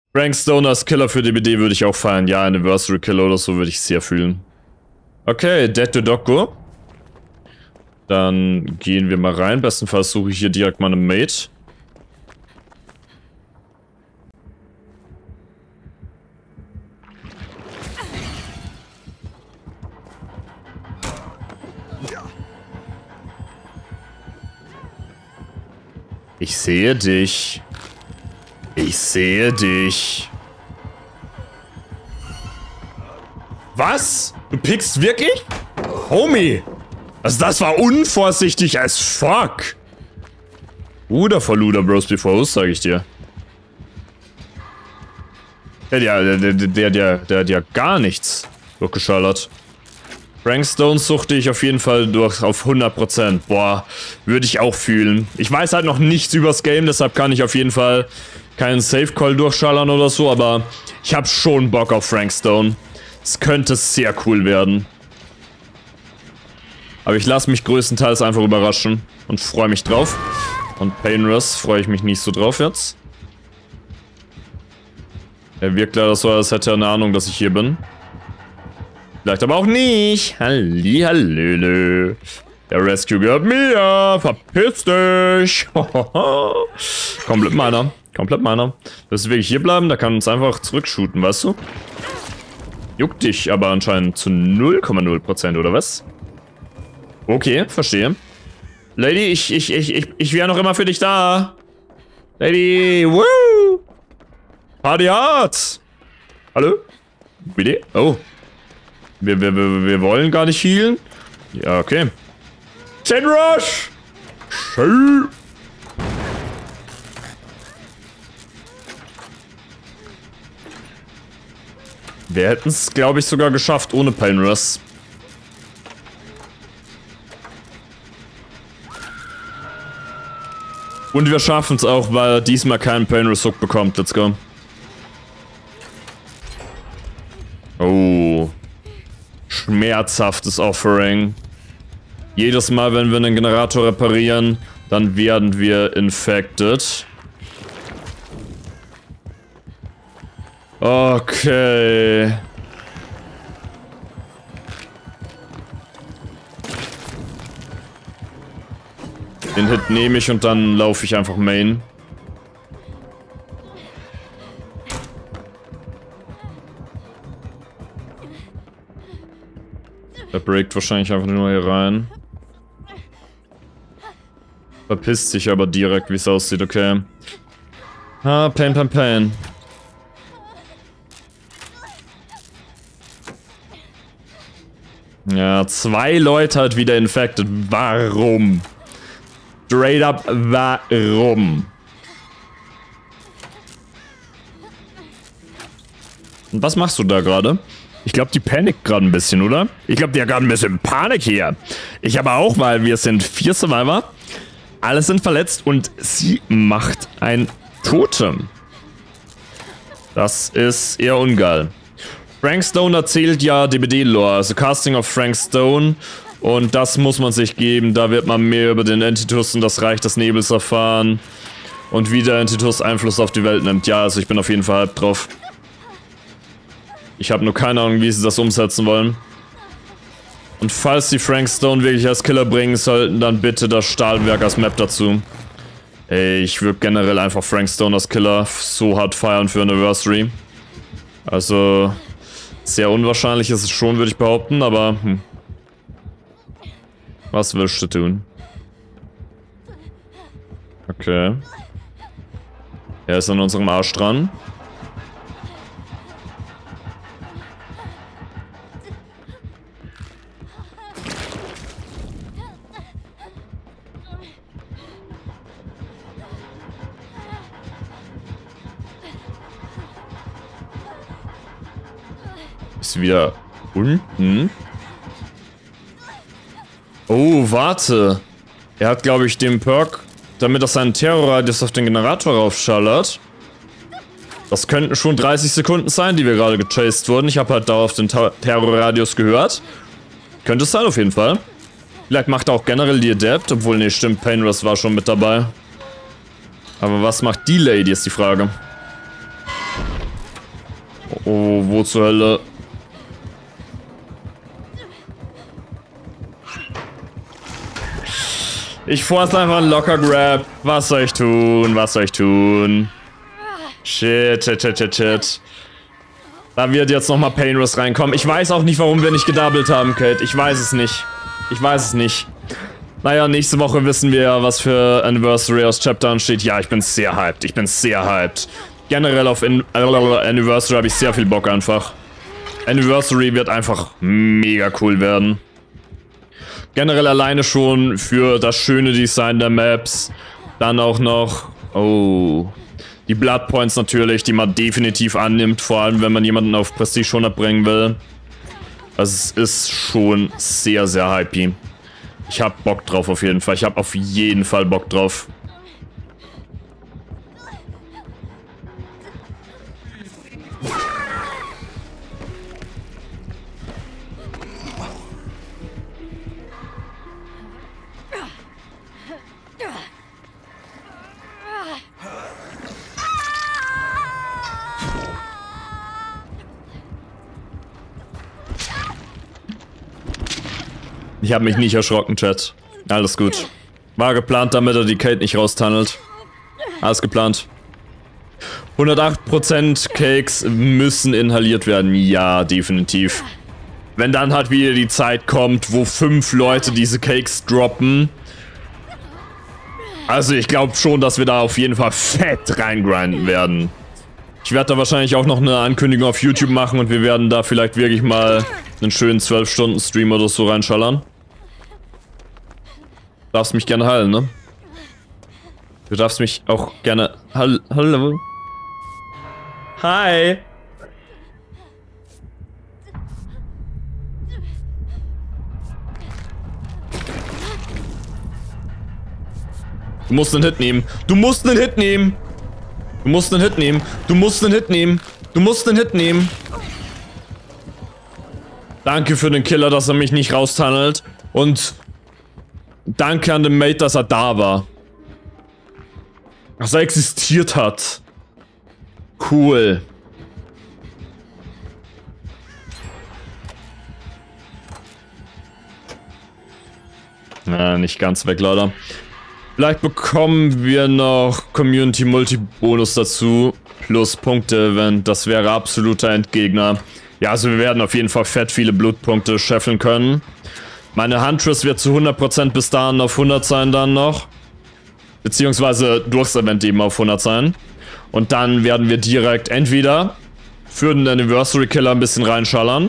Frank Stone als Killer für DBD würde ich auch feiern. Ja, Anniversary Killer oder so würde ich sehr fühlen. Okay, Dead to Doggo. Dann gehen wir mal rein. Bestenfalls suche ich hier direkt mal eine Mate. Ich sehe dich. Ich sehe dich. Was? Du pickst wirklich? Homie! Also das war unvorsichtig as fuck. Bruder vor Luda Bros Before Host, sag ich dir. Der hat ja gar nichts durchgeschallert. Frank Stone suchte ich auf jeden Fall durch auf 100%. Boah, würde ich auch fühlen. Ich weiß halt noch nichts übers Game, deshalb kann ich auf jeden Fall keinen Safe Call durchschallern oder so, aber ich habe schon Bock auf Frank Stone. Es könnte sehr cool werden. Aber ich lasse mich größtenteils einfach überraschen und freue mich drauf. Und Painless freue ich mich nicht so drauf jetzt. Er wirkt leider so, als hätte er eine Ahnung, dass ich hier bin. Vielleicht aber auch nicht. Hallihallöle. Der Rescue gehört mir. Verpiss dich. Komplett meiner. Komplett meiner. Willst du wirklich hier bleiben? Da kann uns einfach zurückshooten, weißt du? Juckt dich aber anscheinend zu 0,0%, oder was? Okay, verstehe. Lady, ich wäre noch immer für dich da. Lady, woo! Party hard! Hallo? Bitte? Oh. Wir wollen gar nicht healen? Ja, okay. Chain Rush! Schön. Wir hätten es, glaube ich, sogar geschafft ohne Pain Rush. Und wir schaffen es auch, weil er diesmal keinen Pain Rush Hook bekommt. Let's go. Oh. Schmerzhaftes Offering. Jedes Mal, wenn wir einen Generator reparieren, dann werden wir infected. Okay. Den Hit nehme ich und dann laufe ich einfach Main. Er breakt wahrscheinlich einfach nur hier rein. Verpisst sich aber direkt, wie es aussieht, okay. Ah, Pain. Ja, 2 Leute halt wieder infected. Warum? Straight up, warum? Und was machst du da gerade? Ich glaube, die panikt gerade ein bisschen, oder? Ich glaube, die hat gerade ein bisschen Panik hier. Ich aber auch, weil wir sind 4 Survivor. Alle sind verletzt und sie macht ein Totem. Das ist eher ungeil. Frank Stone erzählt ja DBD-Lore, also Casting of Frank Stone. Und das muss man sich geben. Da wird man mehr über den Entitus und das Reich des Nebels erfahren. Und wie der Entitus Einfluss auf die Welt nimmt. Ja, also ich bin auf jeden Fall hyped drauf. Ich habe nur keine Ahnung, wie sie das umsetzen wollen. Und falls sie Frank Stone wirklich als Killer bringen sollten, dann bitte das Stahlwerk als Map dazu. Ey, ich würde generell einfach Frank Stone als Killer so hart feiern für Anniversary. Also, sehr unwahrscheinlich ist es schon, würde ich behaupten, aber... Was willst du tun? Okay. Er ist an unserem Arsch dran. Ist wieder unten. Oh, warte. Er hat, glaube ich, den Perk, damit er seinen Terrorradius auf den Generator raufschallert. Das könnten schon 30 Sekunden sein, die wir gerade gechased wurden. Ich habe halt da auf den Terrorradius gehört. Könnte es sein, auf jeden Fall. Vielleicht macht er auch generell die Adept, obwohl, ne, stimmt, Painless war schon mit dabei. Aber was macht die Lady, ist die Frage. Oh, wo zur Hölle? Ich force einfach einen Locker-Grab. Was soll ich tun? Was soll ich tun? Shit, shit, shit, shit, shit. Da wird jetzt nochmal Painrest reinkommen. Ich weiß auch nicht, warum wir nicht gedoubled haben, Kate. Ich weiß es nicht. Ich weiß es nicht. Naja, nächste Woche wissen wir ja, was für Anniversary aus Chapter ansteht. Ja, ich bin sehr hyped. Ich bin sehr hyped. Generell auf Anniversary habe ich sehr viel Bock einfach. Anniversary wird einfach mega cool werden. Generell alleine schon für das schöne Design der Maps. Dann auch noch... Oh... Die Blood Points natürlich, die man definitiv annimmt. Vor allem, wenn man jemanden auf Prestige 100 bringen will. Also es ist schon sehr, sehr hypey. Ich hab Bock drauf auf jeden Fall. Ich hab auf jeden Fall Bock drauf. Ich habe mich nicht erschrocken, Chat. Alles gut. War geplant, damit er die Kate nicht raustunnelt. Alles geplant. 108% Cakes müssen inhaliert werden. Ja, definitiv. Wenn dann halt wieder die Zeit kommt, wo 5 Leute diese Cakes droppen. Also ich glaube schon, dass wir da auf jeden Fall fett reingrinden werden. Ich werde da wahrscheinlich auch noch eine Ankündigung auf YouTube machen und wir werden da vielleicht wirklich mal einen schönen 12-Stunden-Stream oder so reinschallern. Du darfst mich gerne heilen, ne? Du darfst mich auch gerne... Hallo? Hi! Du musst einen Hit nehmen. Du musst einen Hit nehmen. Du musst einen Hit nehmen. Du musst einen Hit nehmen. Du musst einen Hit nehmen. Danke für den Killer, dass er mich nicht raustunnelt. Und danke an den Mate, dass er da war. Dass er existiert hat. Cool. Na, nicht ganz weg, leider. Vielleicht bekommen wir noch Community Multi-Bonus dazu. Plus Punkte-Event. Das wäre absoluter Endgegner. Ja, also wir werden auf jeden Fall fett viele Blutpunkte scheffeln können. Meine Huntress wird zu 100% bis dahin auf 100 sein dann noch. Beziehungsweise durchs Event eben auf 100 sein. Und dann werden wir direkt entweder für den Anniversary Killer ein bisschen reinschallern.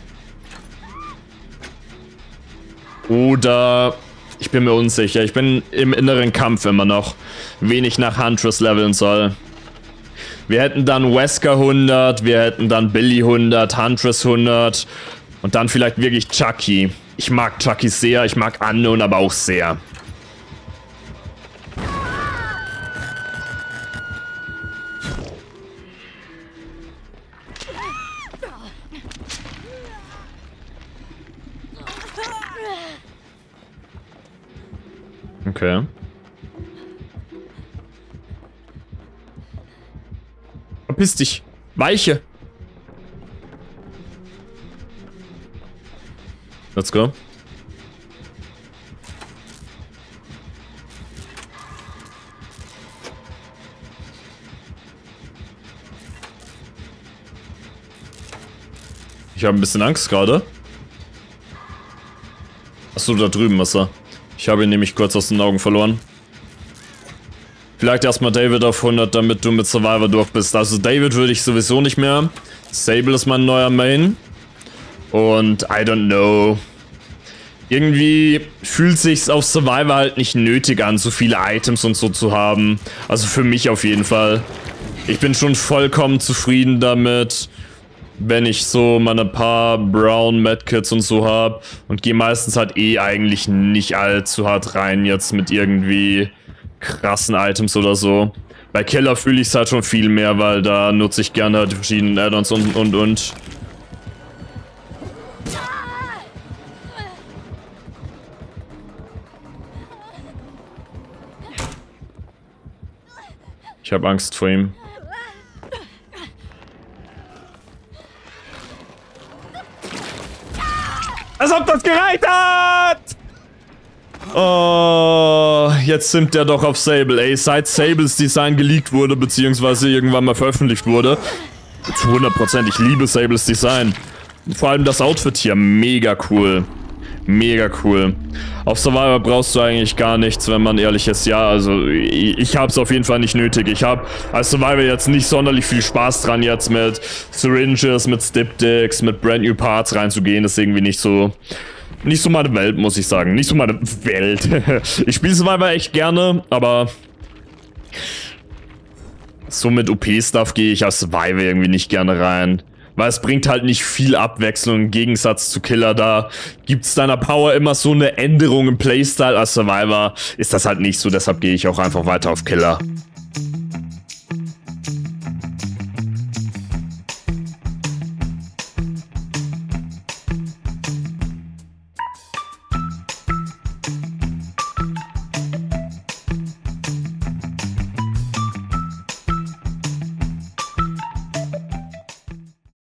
Oder... Ich bin mir unsicher. Ich bin im inneren Kampf immer noch. Wen ich nach Huntress leveln soll. Wir hätten dann Wesker 100, wir hätten dann Billy 100, Huntress 100 und dann vielleicht wirklich Chucky. Ich mag Chucky sehr, ich mag Unknown aber auch sehr. Okay. Verpiss dich. Weiche. Let's go. Ich habe ein bisschen Angst gerade. Achso, da drüben ist er. Ich habe ihn nämlich kurz aus den Augen verloren. Vielleicht erstmal David auf 100, damit du mit Survivor durch bist. Also David würde ich sowieso nicht mehr. Sable ist mein neuer Main. Und I don't know. Irgendwie fühlt sich's auf Survivor halt nicht nötig an, so viele Items und so zu haben. Also für mich auf jeden Fall. Ich bin schon vollkommen zufrieden damit, wenn ich so meine paar Brown Medkits und so habe. Und gehe meistens halt eh eigentlich nicht allzu hart rein jetzt mit irgendwie krassen Items oder so. Bei Killer fühle ich es halt schon viel mehr, weil da nutze ich gerne halt die verschiedenen Add-ons und. Ich habe Angst vor ihm. Als ob das gereicht hat! Oh, jetzt sind der doch auf Sable. Ey, seit Sables Design geleakt wurde, beziehungsweise irgendwann mal veröffentlicht wurde. Zu 100%, ich liebe Sables Design. Vor allem das Outfit hier, mega cool. Mega cool. Auf Survivor brauchst du eigentlich gar nichts, wenn man ehrlich ist. Ja, also ich hab's auf jeden Fall nicht nötig. Ich hab als Survivor jetzt nicht sonderlich viel Spaß dran, jetzt mit Syringes, mit Styptics, mit Brand New Parts reinzugehen. Das ist irgendwie nicht so meine Welt, muss ich sagen. Nicht so meine Welt. Ich spiele Survivor echt gerne, aber so mit OP-Stuff gehe ich als Survivor irgendwie nicht gerne rein. Weil es bringt halt nicht viel Abwechslung im Gegensatz zu Killer. Da gibt's deiner Power immer so eine Änderung im Playstyle. Als Survivor ist das halt nicht so, deshalb gehe ich auch einfach weiter auf Killer.